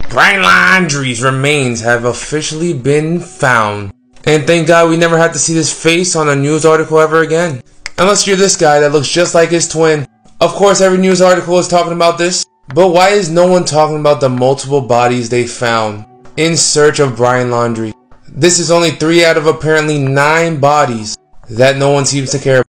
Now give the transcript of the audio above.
Brian Laundrie's remains have officially been found. And thank God we never had to see this face on a news article ever again. Unless you're this guy that looks just like his twin. Of course every news article is talking about this. But why is no one talking about the multiple bodies they found in search of Brian Laundrie? This is only 3 out of apparently 9 bodies that no one seems to care about.